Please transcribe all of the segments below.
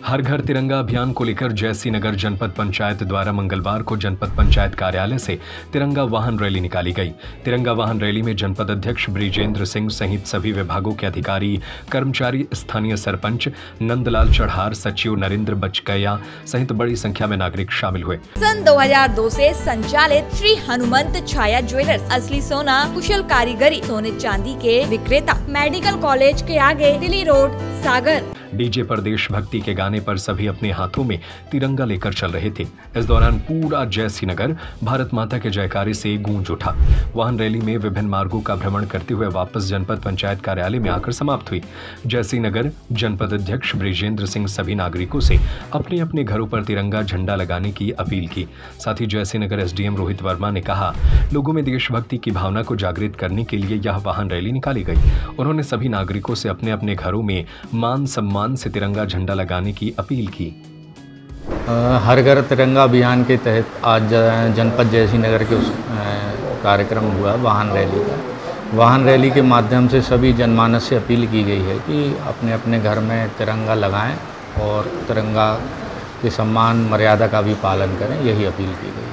हर घर तिरंगा अभियान को लेकर जयसी नगर जनपद पंचायत द्वारा मंगलवार को जनपद पंचायत कार्यालय से तिरंगा वाहन रैली निकाली गई। तिरंगा वाहन रैली में जनपद अध्यक्ष ब्रिजेंद्र सिंह सहित सभी विभागों के अधिकारी, कर्मचारी, स्थानीय सरपंच नंदलाल चढ़ार, सचिव नरेंद्र बचकैया सहित बड़ी संख्या में नागरिक शामिल हुए। सन 2002 से संचालित श्री हनुमंत छाया ज्वेलर्स, असली सोना, कुशल कारीगरी, सोने चांदी के विक्रेता, मेडिकल कॉलेज के आगे, दिल्ली रोड, सागर। डीजे पर देशभक्ति के गाने पर सभी अपने हाथों में तिरंगा लेकर चल रहे थे। इस दौरान पूरा जयसी नगर भारत माता के जयकारे से गूंज उठा। वाहन रैली में विभिन्न मार्गों का भ्रमण करते हुए वापस जनपद पंचायत कार्यालय में आकर समाप्त हुई। जयसी नगर जनपद अध्यक्ष ब्रिजेंद्र सिंह सभी नागरिकों से अपने अपने घरों पर तिरंगा झंडा लगाने की अपील की। साथ ही जयसी नगर एसडीएम रोहित वर्मा ने कहा, लोगों में देशभक्ति की भावना को जागृत करने के लिए यह वाहन रैली निकाली गई। उन्होंने सभी नागरिकों से अपने अपने घरों में मान सम्मान से तिरंगा झंडा लगाने की अपील की। हर घर तिरंगा अभियान के तहत आज जनपद जयसी नगर के कार्यक्रम हुआ वाहन रैली का। वाहन रैली के माध्यम से सभी जनमानस से अपील की गई है कि अपने अपने घर में तिरंगा लगाएं और तिरंगा के सम्मान मर्यादा का भी पालन करें, यही अपील की गई है।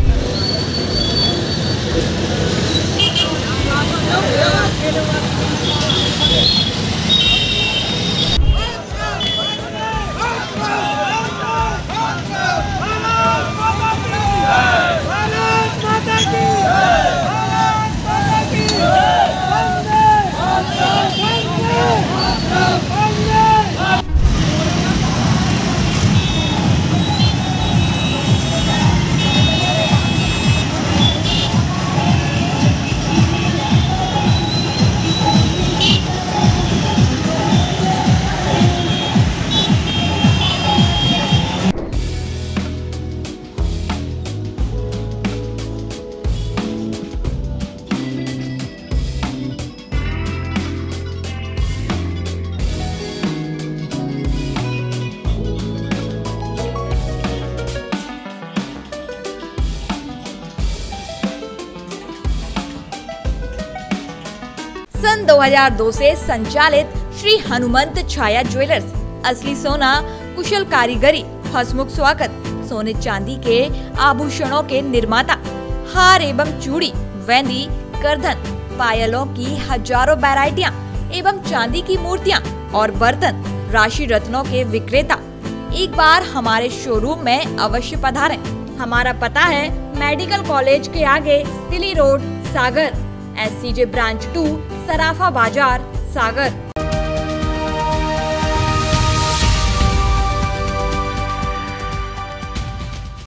सन 2002 से संचालित श्री हनुमंत छाया ज्वेलर्स, असली सोना, कुशल कारीगरी, हसमुख स्वागत, सोने चांदी के आभूषणों के निर्माता, हार एवं चूड़ी, वेंदी, करधन, पायलों की हजारों वैरायटियां एवं चांदी की मूर्तियां और बर्तन, राशि रत्नों के विक्रेता एक बार हमारे शोरूम में अवश्य पधारें। हमारा पता है मेडिकल कॉलेज के आगे, Delhi road, Sagar, SCJ branch 2, Sarafa Bazaar, सागर।